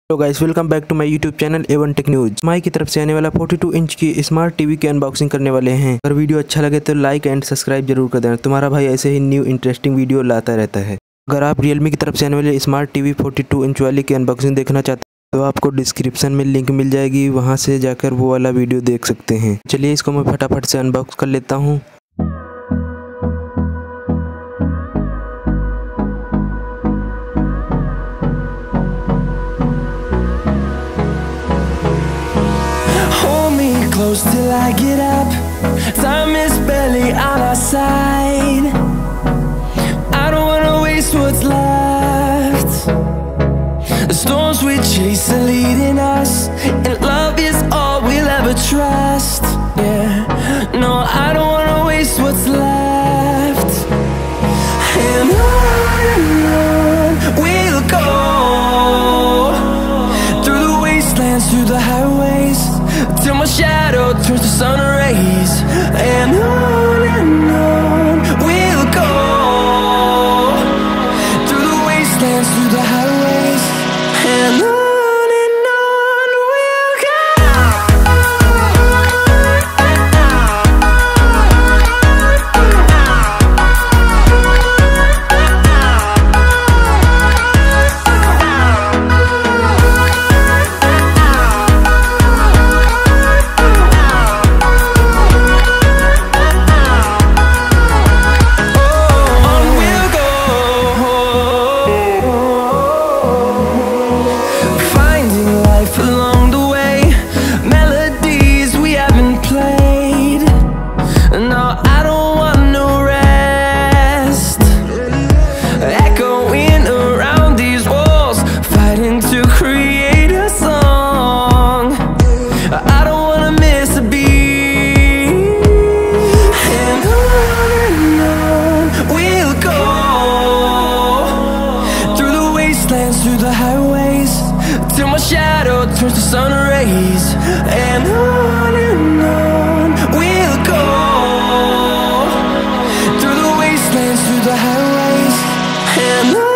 Hello guys, welcome back to my YouTube channel A1 tech news. माई की तरफ से आने वाला 42 इंच की स्मार्ट टीवी की अनबॉक्सिंग करने वाले हैं। अगर वीडियो अच्छा लगे तो लाइक एंड सब्सक्राइब जरूर कर देना। तुम्हारा भाई ऐसे ही न्यू इंटरेस्टिंग वीडियो लाता रहता है। अगर आप रियलमी की तरफ से आने वाले स्मार्ट टीवी 42 इंच वाली की अनबॉक्सिंग देखना चाहते हैं तो आपको डिस्क्रिप्शन में लिंक मिल जाएगी, वहाँ से जाकर वो वाला वीडियो देख सकते हैं। चलिए इसको मैं फटाफट से अनबॉक्स कर लेता हूँ। Close till I get up. Time is barely on our side. I don't wanna waste what's left. The storms we chase are leading us, and love is all we'll ever trust. Yeah, no, I don't wanna waste what's left. And on we'll go, through the wastelands, through the highways, till my shadow turns to sun rays. And on we'll go, through the wastelands, through the highways, and on we'll go. Along the way, melodies we haven't played. No, I don't want no rest. Echoing around these walls, fighting to create a song. I don't wanna miss a beat. And on we'll go, through the wastelands, through the highways, till my shadow turns to sun rays. And on we'll go, through the wastelands, through the highways, and on.